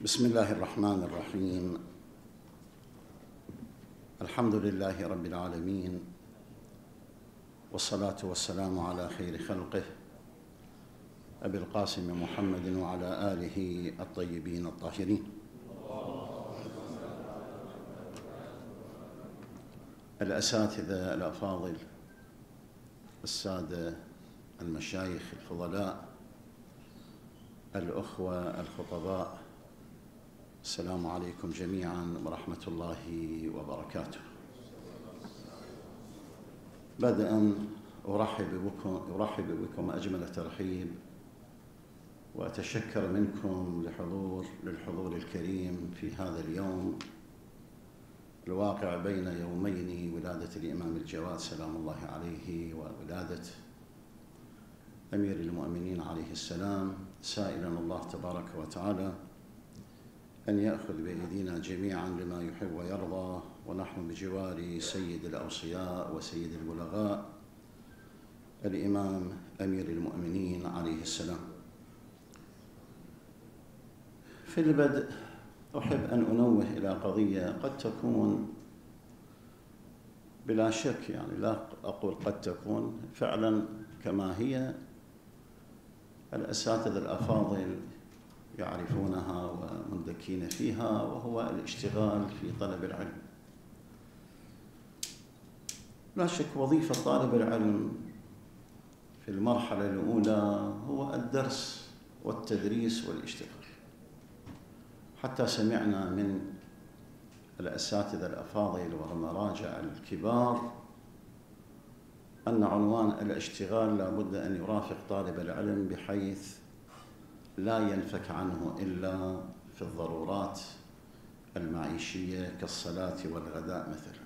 بسم الله الرحمن الرحيم. الحمد لله رب العالمين، والصلاة والسلام على خير خلقه أبي القاسم محمد وعلى آله الطيبين الطاهرين. الأساتذة الأفاضل، السادة المشايخ الفضلاء، الأخوة الخطباء، السلام عليكم جميعا ورحمة الله وبركاته. بدءا أرحب بكم أجمل ترحيب، وأتشكر منكم للحضور الكريم في هذا اليوم الواقع بين يومين ولادة الإمام الجواد سلام الله عليه وولادة أمير المؤمنين عليه السلام، سائلا الله تبارك وتعالى أن يأخذ بأيدينا جميعا لما يحب ويرضى، ونحن بجوار سيد الأوصياء وسيد البلغاء الإمام أمير المؤمنين عليه السلام. في البدء أحب أن أنوه إلى قضية قد تكون بلا شك، يعني لا أقول قد تكون، فعلا كما هي الأساتذة الأفاضل يعرفونها ومندكين فيها، وهو الاشتغال في طلب العلم. لا شك وظيفة طالب العلم في المرحلة الأولى هو الدرس والتدريس والاشتغال. حتى سمعنا من الأساتذة الأفاضل والمراجع الكبار أن عنوان الاشتغال لا بد أن يرافق طالب العلم بحيث لا ينفك عنه إلا في الضرورات المعيشية كالصلاة والغداء مثلا،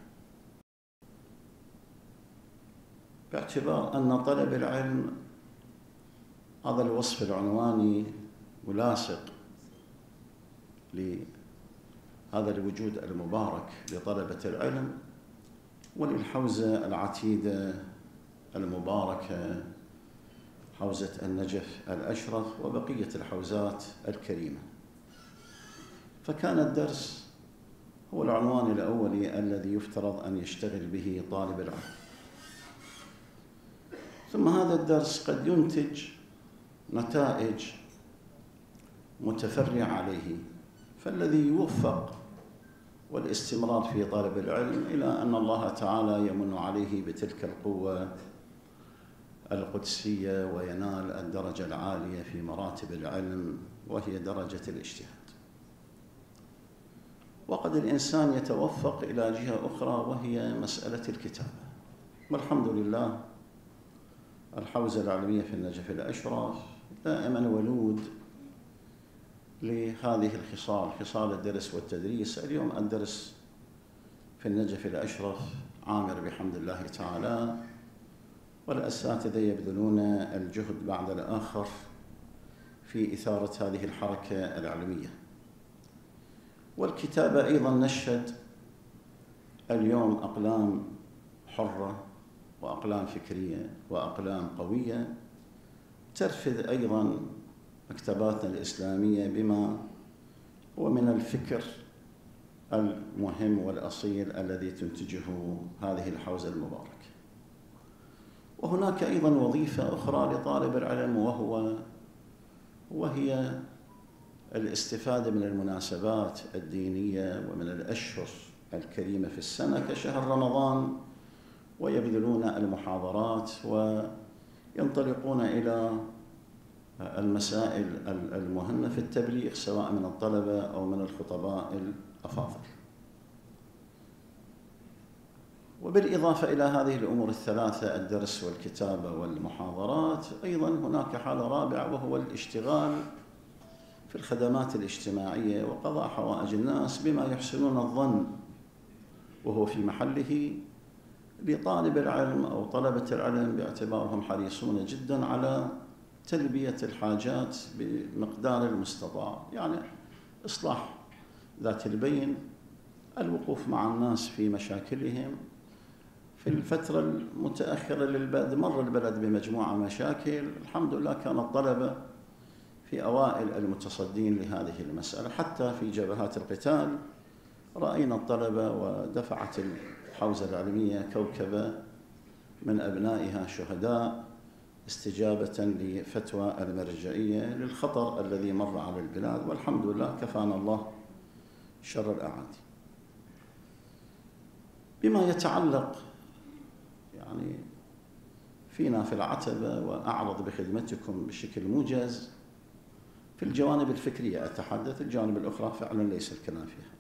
باعتبار أن طلب العلم هذا الوصف العنواني ملاصق لهذا الوجود المبارك لطلبة العلم وللحوزة العتيدة المباركة، حوزة النجف الأشرف وبقية الحوزات الكريمة. فكان الدرس هو العنوان الأولي الذي يفترض أن يشتغل به طالب العلم، ثم هذا الدرس قد ينتج نتائج متفرعة عليه، فالذي يوفق والاستمرار في طلب العلم إلى أن الله تعالى يمن عليه بتلك القوة القدسية وينال الدرجة العالية في مراتب العلم، وهي درجة الاجتهاد. وقد الإنسان يتوفق إلى جهة أخرى وهي مسألة الكتابة، والحمد لله الحوزة العلمية في النجف الأشرف دائما ولود لهذه الخصال، خصال الدرس والتدريس. اليوم الدرس في النجف الأشرف عامر بحمد الله تعالى، والأساتذة يبذلون الجهد بعد الآخر في إثارة هذه الحركة العلمية. والكتابة أيضا نشهد اليوم أقلام حرة وأقلام فكرية وأقلام قوية ترفض أيضا مكتباتنا الإسلامية بما هو من الفكر المهم والأصيل الذي تنتجه هذه الحوزة المباركة. وهناك أيضا وظيفة أخرى لطالب العلم وهي الاستفادة من المناسبات الدينية ومن الأشهر الكريمة في السنة كشهر رمضان، ويبذلون المحاضرات وينطلقون إلى المسائل المهمة في التبليغ سواء من الطلبة أو من الخطباء الأفاضل. وبالإضافة إلى هذه الأمور الثلاثة، الدرس والكتابة والمحاضرات، أيضا هناك حالة رابعة وهو الاشتغال في الخدمات الاجتماعية وقضاء حوائج الناس بما يحسنون الظن وهو في محله لطالب العلم أو طلبة العلم، باعتبارهم حريصون جدا على تلبية الحاجات بمقدار المستطاع، يعني إصلاح ذات البين، الوقوف مع الناس في مشاكلهم. في الفترة المتأخرة للبلد مر البلد بمجموعة مشاكل، الحمد لله كان الطلبة في أوائل المتصدين لهذه المسألة. حتى في جبهات القتال رأينا الطلبة ودفعت الحوزة العلمية كوكبة من أبنائها شهداء استجابة لفتوى المرجعية للخطر الذي مر على البلاد، والحمد لله كفانا الله شر الأعادي. بما يتعلق يعني فينا في العتبة، وأعرض بخدمتكم بشكل موجز في الجوانب الفكرية أتحدث، الجوانب الأخرى فعلا ليس الكلام فيها.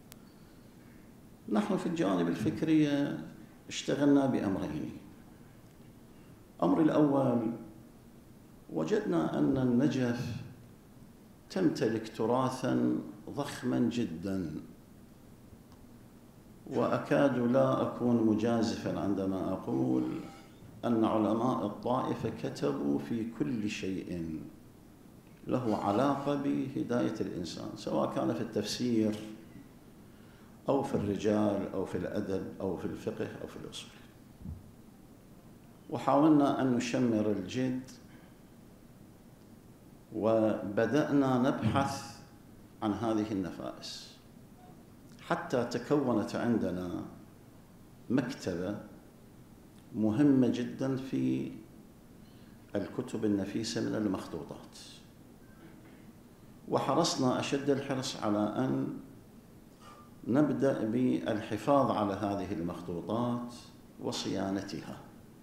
نحن في الجوانب الفكرية اشتغلنا بأمرين. الأمر الأول، وجدنا أن النجف تمتلك تراثا ضخما جدا، وأكاد لا أكون مجازفا عندما أقول أن علماء الطائفة كتبوا في كل شيء له علاقة بهداية الإنسان، سواء كان في التفسير أو في الرجال أو في الأدب أو في الفقه أو في الأصول. وحاولنا أن نشمر الجد، وبدأنا نبحث عن هذه النفائس حتى تكونت عندنا مكتبة مهمة جدا في الكتب النفيسة من المخطوطات. وحرصنا أشد الحرص على أن نبدأ بالحفاظ على هذه المخطوطات وصيانتها.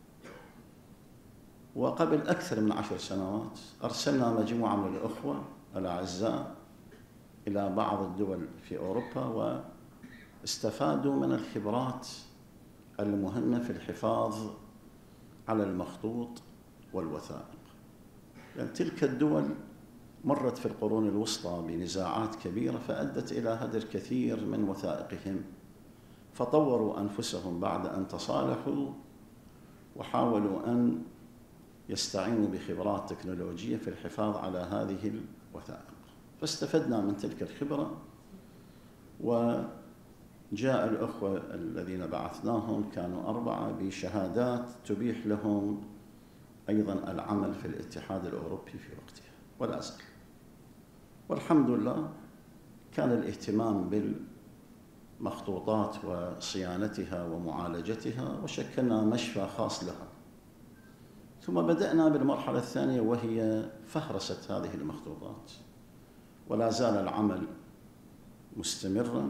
وقبل أكثر من 10 سنوات أرسلنا مجموعة من الأخوة الأعزاء إلى بعض الدول في أوروبا، واستفادوا من الخبرات المهمة في الحفاظ على المخطوط والوثائق. لأن تلك الدول مرت في القرون الوسطى بنزاعات كبيرة فأدت إلى هدر كثير من وثائقهم، فطوروا أنفسهم بعد أن تصالحوا وحاولوا أن يستعينوا بخبرات تكنولوجية في الحفاظ على هذه الوثائق. فاستفدنا من تلك الخبرة، وجاء الأخوة الذين بعثناهم كانوا 4 بشهادات تبيح لهم أيضا العمل في الاتحاد الأوروبي في وقتها ولا زال. والحمد لله كان الاهتمام بالمخطوطات وصيانتها ومعالجتها، وشكلنا مشفى خاص لها. ثم بدأنا بالمرحلة الثانية وهي فهرسة هذه المخطوطات، ولا زال العمل مستمرا.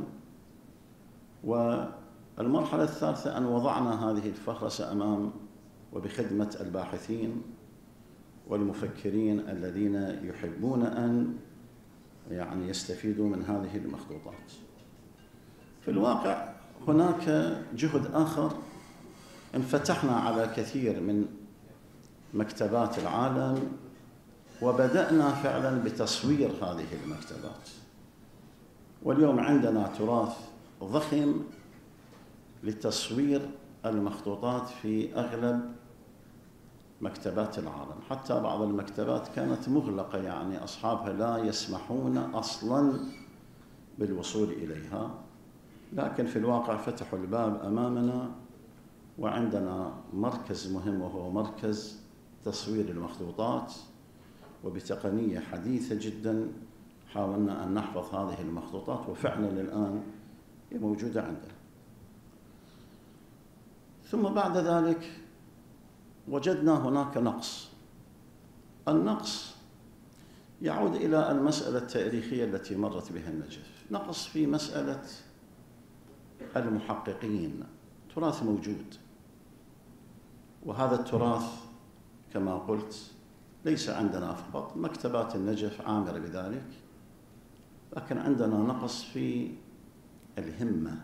والمرحلة الثالثة أن وضعنا هذه الفهرسة أمام وبخدمة الباحثين والمفكرين الذين يحبون أن يعني يستفيدوا من هذه المخطوطات. في الواقع هناك جهد آخر، انفتحنا على كثير من مكتبات العالم وبدأنا فعلا بتصوير هذه المكتبات. واليوم عندنا تراث ضخم لتصوير المخطوطات في أغلب مكتبات العالم. حتى بعض المكتبات كانت مغلقة، يعني أصحابها لا يسمحون أصلا بالوصول إليها، لكن في الواقع فتحوا الباب أمامنا، وعندنا مركز مهم وهو مركز تصوير المخطوطات، وبتقنية حديثة جدا حاولنا أن نحفظ هذه المخطوطات، وفعلا الآن هي موجودة عندنا. ثم بعد ذلك وجدنا هناك نقص. النقص يعود إلى المسألة التاريخية التي مرت بها النجف. نقص في مسألة المحققين. تراث موجود، وهذا التراث كما قلت ليس عندنا فقط، مكتبات النجف عامرة بذلك، لكن عندنا نقص في الهمة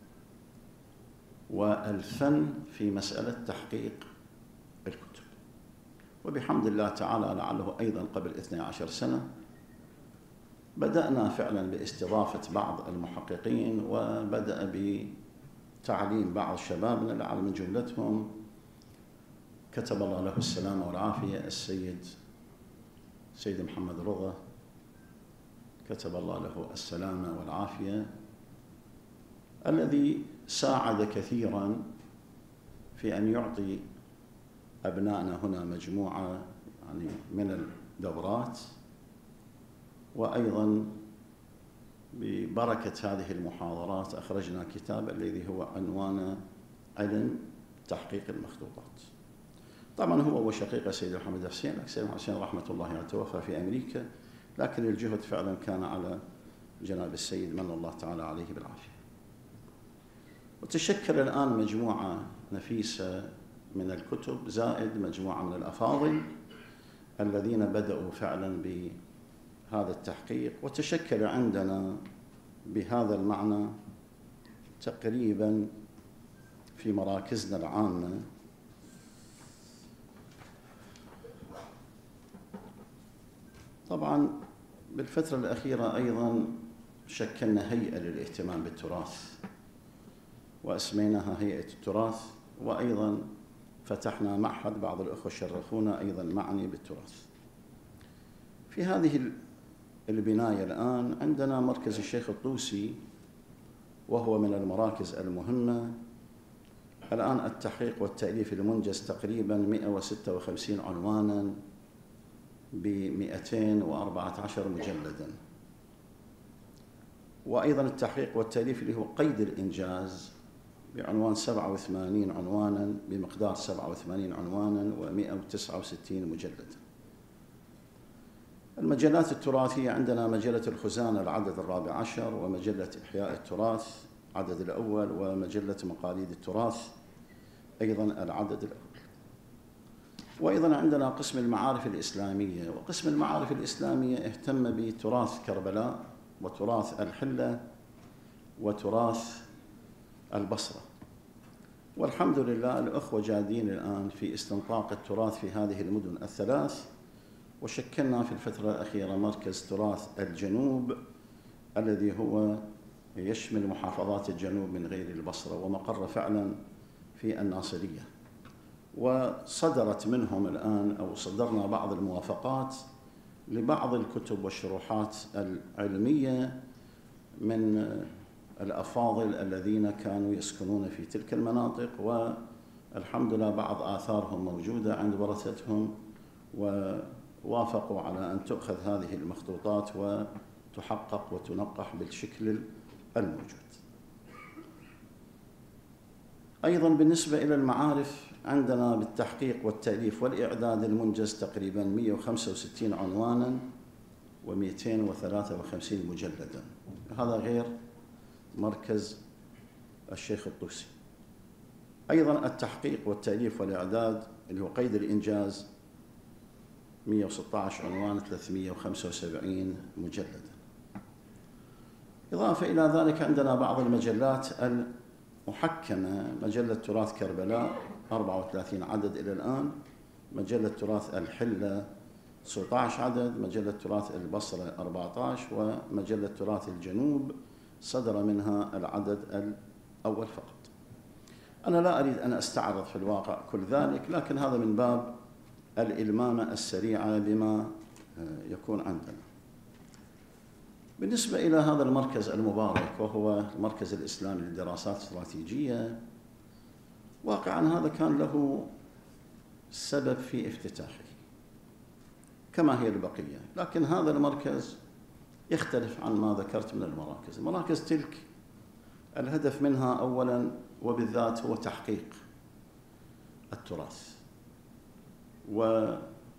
والفن في مسألة تحقيق الكتب. وبحمد الله تعالى لعله أيضا قبل 12 سنة بدأنا فعلا باستضافة بعض المحققين، وبدأ بتعليم بعض شبابنا لعل من جملتهم كتب الله له السلامة والعافية السيد محمد رضا، كتب الله له السلامة والعافية، الذي ساعد كثيرا في أن يعطي أبنائنا هنا مجموعة يعني من الدورات وأيضا ببركة هذه المحاضرات أخرجنا كتاب الذي هو عنوانه علم تحقيق المخطوطات. طبعا هو وشقيقه سيد محمد حسين، لكن سيد محمد حسين رحمة الله عليه توفى في أمريكا، لكن الجهد فعلا كان على جناب السيد من الله تعالى عليه بالعافية. وتشكل الآن مجموعة نفيسة من الكتب زائد مجموعة من الأفاضل الذين بدأوا فعلا بهذا التحقيق، وتشكل عندنا بهذا المعنى تقريبا في مراكزنا العامة طبعا بالفترة الأخيرة أيضا شكلنا هيئة للاهتمام بالتراث وأسميناها هيئة التراث، وأيضا فتحنا معهد، بعض الأخوة شرفونا أيضا معني بالتراث. في هذه البناية الآن عندنا مركز الشيخ الطوسي، وهو من المراكز المهمة. الآن التحقيق والتأليف المنجز تقريبا 156 عنوانا ب 214 مجلدا، وأيضا التحقيق والتأليف اللي هو قيد الإنجاز بعنوان 87 عنوانا بمقدار 87 عنوانا و169 مجلدا. المجلات التراثية عندنا مجلة الخزانة العدد 14، ومجلة إحياء التراث عدد الأول، ومجلة مقاليد التراث أيضا العدد الأول. وأيضا عندنا قسم المعارف الإسلامية، وقسم المعارف الإسلامية اهتم بتراث كربلاء وتراث الحلة وتراث البصرة. والحمد لله الأخوة جادين الآن في استنطاق التراث في هذه المدن الثلاث، وشكلنا في الفترة الأخيرة مركز تراث الجنوب الذي هو يشمل محافظات الجنوب من غير البصرة، ومقر فعلا في الناصرية. وصدرت منهم الآن أو صدرنا بعض الموافقات لبعض الكتب والشروحات العلمية من الأفاضل الذين كانوا يسكنون في تلك المناطق، والحمد لله بعض آثارهم موجودة عند ورثتهم، ووافقوا على أن تؤخذ هذه المخطوطات وتحقق وتنقح بالشكل الموجود. أيضا بالنسبة إلى المعارف عندنا بالتحقيق والتأليف والإعداد المنجز تقريبا 165 عنوانا و253 مجلدا، هذا غير مركز الشيخ الطوسي. أيضا التحقيق والتأليف والإعداد اللي هو قيد الإنجاز 116 عنوان 375 مجلدا. إضافة إلى ذلك عندنا بعض المجلات المحكمة، مجلة تراث كربلاء 34 عدد إلى الآن، مجلة تراث الحلة 19 عدد، مجلة تراث البصرة 14، ومجلة تراث الجنوب صدر منها العدد الأول فقط. أنا لا أريد أن أستعرض في الواقع كل ذلك، لكن هذا من باب الإلمامة السريعة بما يكون عندنا. بالنسبة إلى هذا المركز المبارك وهو المركز الإسلامي للدراسات الاستراتيجية، واقعا هذا كان له سبب في افتتاحه كما هي البقية، لكن هذا المركز يختلف عن ما ذكرت من المراكز. المراكز تلك الهدف منها أولا وبالذات هو تحقيق التراث، وكما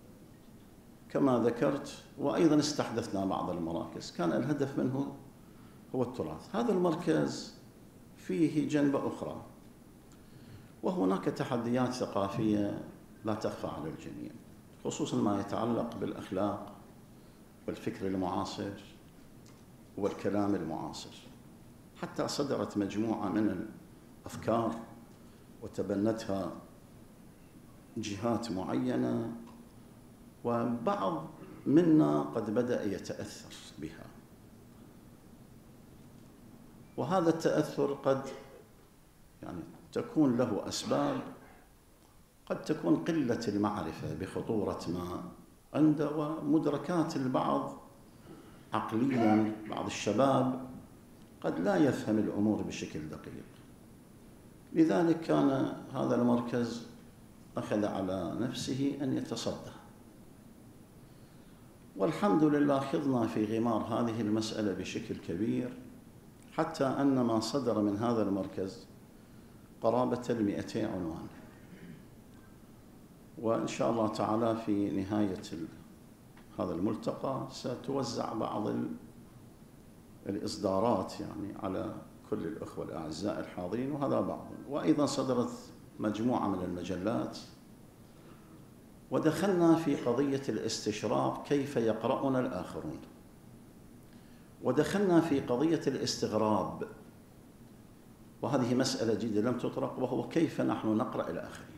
ذكرت وأيضا استحدثنا بعض المراكز كان الهدف منه هو التراث. هذا المركز فيه جنبة أخرى، وهناك تحديات ثقافية لا تخفى على الجميع، خصوصا ما يتعلق بالأخلاق والفكر المعاصر والكلام المعاصر. حتى صدرت مجموعة من الأفكار وتبنتها جهات معينة، وبعض منا قد بدأ يتأثر بها، وهذا التأثر قد تكون له أسباب، قد تكون قلة المعرفة بخطورة ما عنده، ومدركات البعض عقليا، بعض الشباب قد لا يفهم الأمور بشكل دقيق. لذلك كان هذا المركز أخذ على نفسه أن يتصدى، والحمد لله خضنا في غمار هذه المسألة بشكل كبير، حتى أن ما صدر من هذا المركز قرابة 200 عنوان. وإن شاء الله تعالى في نهاية هذا الملتقى ستوزع بعض الإصدارات يعني على كل الأخوة الأعزاء الحاضرين، وهذا بعض. وأيضا صدرت مجموعة من المجلات، ودخلنا في قضية الاستشراق كيف يقرأنا الآخرون، ودخلنا في قضية الاستغراب، وهذه مسألة جديدة لم تطرق، وهو كيف نحن نقرأ الآخرين.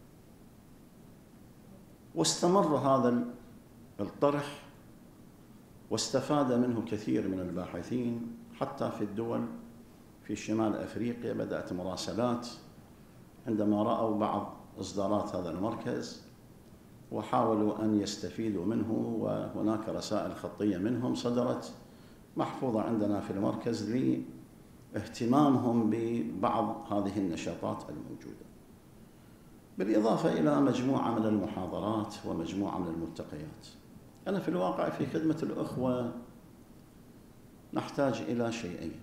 واستمر هذا الطرح واستفاد منه كثير من الباحثين، حتى في الدول في شمال أفريقيا بدأت مراسلات عندما رأوا بعض إصدارات هذا المركز وحاولوا أن يستفيدوا منه، وهناك رسائل خطية منهم صدرت محفوظة عندنا في المركز لاهتمامهم ببعض هذه النشاطات الموجودة، بالإضافة إلى مجموعة من المحاضرات ومجموعة من الملتقيات. أنا في الواقع في خدمة الأخوة نحتاج إلى شيئين.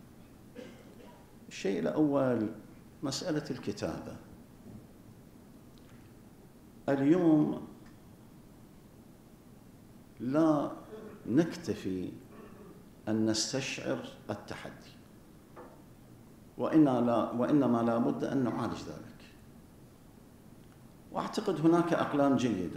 الشيء الأول مسألة الكتابة. اليوم لا نكتفي أن نستشعر التحدي، وإنما لا بد أن نعالج ذلك. وأعتقد هناك أقلام جيدة،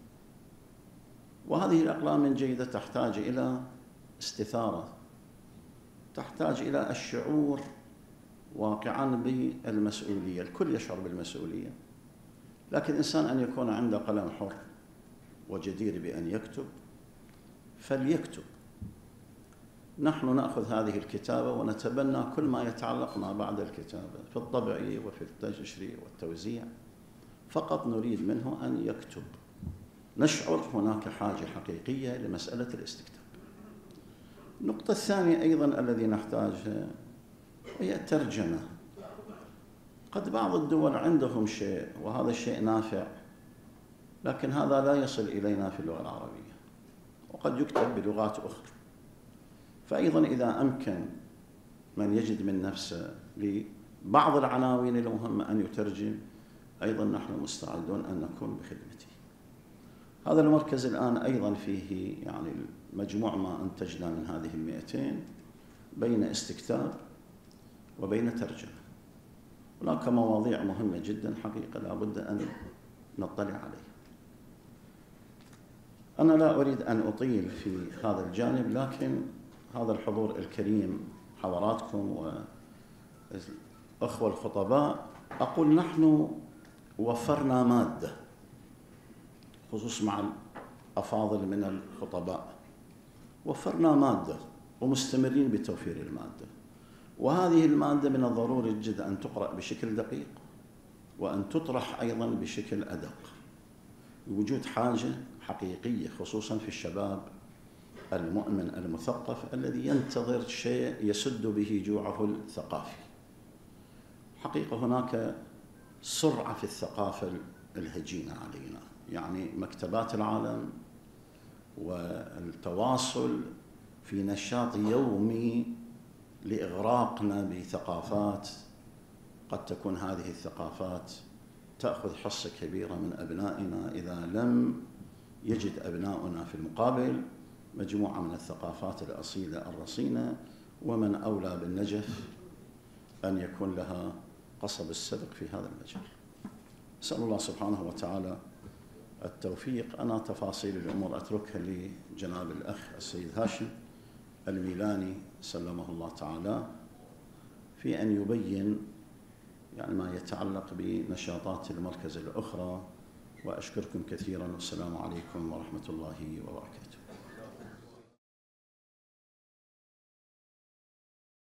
وهذه الأقلام الجيدة تحتاج إلى استثارة، تحتاج إلى الشعور واقعاً بالمسؤولية. الكل يشعر بالمسؤولية، لكن الإنسان أن يكون عنده قلم حر وجدير بأن يكتب فليكتب. نحن نأخذ هذه الكتابة ونتبنى كل ما يتعلق ما بعد الكتابة في الطبع وفي التشريع والتوزيع، فقط نريد منه أن يكتب. نشعر هناك حاجة حقيقية لمسألة الاستكتاب. النقطة الثانية أيضا الذي نحتاجها هي الترجمة. قد بعض الدول عندهم شيء وهذا الشيء نافع، لكن هذا لا يصل إلينا في اللغة العربية، وقد يكتب بلغات أخرى. فأيضا إذا أمكن من يجد من نفسه لبعض العناوين المهمة أن يترجم، أيضا نحن مستعدون أن نكون بخدمته. هذا المركز الآن أيضا فيه يعني مجموع ما أنتجنا من هذه 200 بين استكتاب وبين ترجمة. هناك مواضيع مهمة جدا حقيقة لا بد أن نطلع عليها. أنا لا أريد أن أطيل في هذا الجانب، لكن هذا الحضور الكريم حضراتكم والأخوة الخطباء، أقول نحن وفرنا مادة، خصوصا مع الأفاضل من الخطباء، وفرنا مادة ومستمرين بتوفير المادة. وهذه المادة من الضروري جدا أن تقرأ بشكل دقيق وأن تطرح أيضا بشكل أدق، بوجود حاجة حقيقية خصوصا في الشباب المؤمن المثقف الذي ينتظر شيء يسد به جوعه الثقافي. حقيقة هناك سرعة في الثقافة الهجينة علينا، يعني مكتبات العالم والتواصل في نشاط يومي لإغراقنا بثقافات، قد تكون هذه الثقافات تأخذ حصة كبيرة من أبنائنا إذا لم يجد أبناؤنا في المقابل مجموعة من الثقافات الأصيلة الرصينة، ومن أولى بالنجف أن يكون لها قصب السبق في هذا المجال. أسأل الله سبحانه وتعالى التوفيق. أنا تفاصيل الأمور أتركها لجناب الأخ السيد هاشم الميلاني سلمه الله تعالى في أن يبين يعني ما يتعلق بنشاطات المركز الأخرى. وأشكركم كثيرا، والسلام عليكم ورحمة الله وبركاته.